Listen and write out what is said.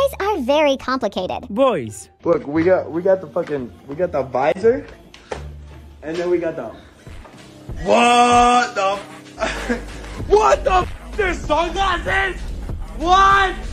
Boys are very complicated. Boys. Look, we got the visor, and then we got the. What the? What the? There's sunglasses? What?